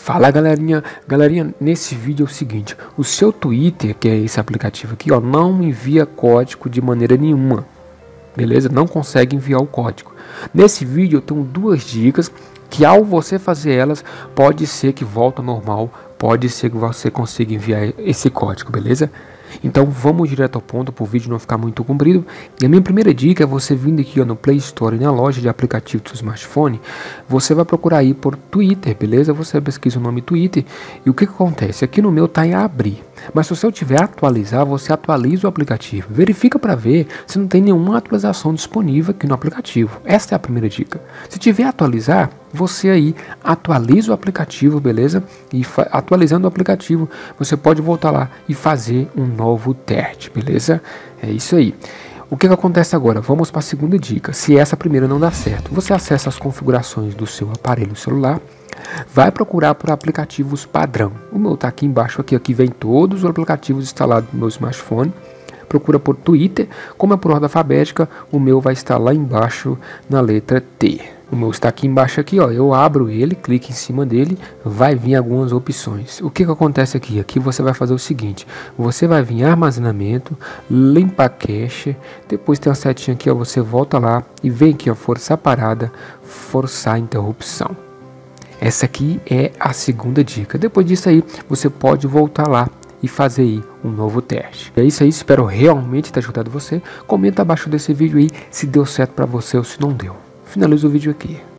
Fala galerinha, nesse vídeo é o seguinte, o seu Twitter, que é esse aplicativo aqui, ó, não envia código de maneira nenhuma, beleza? Não consegue enviar o código. Nesse vídeo eu tenho duas dicas que ao você fazer elas, pode ser que volte ao normal, pode ser que você consiga enviar esse código, beleza? Então vamos direto ao ponto para o vídeo não ficar muito comprido. E a minha primeira dica é você vindo aqui ó, no Play Store, na loja de aplicativo do seu smartphone, você vai procurar aí por Twitter, beleza? Você pesquisa o nome Twitter e o que acontece? Aqui no meu tá em abrir, mas se você tiver atualizar, você atualiza o aplicativo. Verifica para ver se não tem nenhuma atualização disponível aqui no aplicativo. Essa é a primeira dica. Se tiver atualizar, você aí atualiza o aplicativo, beleza? E atualizando o aplicativo, você pode voltar lá e fazer um novo teste, beleza? É isso aí. O que acontece agora? Vamos para a segunda dica. Se essa primeira não dá certo, você acessa as configurações do seu aparelho celular, vai procurar por aplicativos padrão. O meu tá aqui embaixo, aqui vem todos os aplicativos instalados no meu smartphone. Procura por Twitter, como é por ordem alfabética, o meu vai estar lá embaixo na letra T. O meu está aqui embaixo aqui, ó. Eu abro ele, clique em cima dele, vai vir algumas opções. O que acontece aqui? Aqui você vai fazer o seguinte: você vai vir em armazenamento, limpar cache, depois tem uma setinha aqui, ó. Você volta lá e vem aqui, ó, forçar parada, forçar interrupção. Essa aqui é a segunda dica. Depois disso aí, você pode voltar lá e fazer aí um novo teste. É isso aí, espero realmente ter ajudado você. Comenta abaixo desse vídeo aí se deu certo para você ou se não deu. Finalizo o vídeo aqui.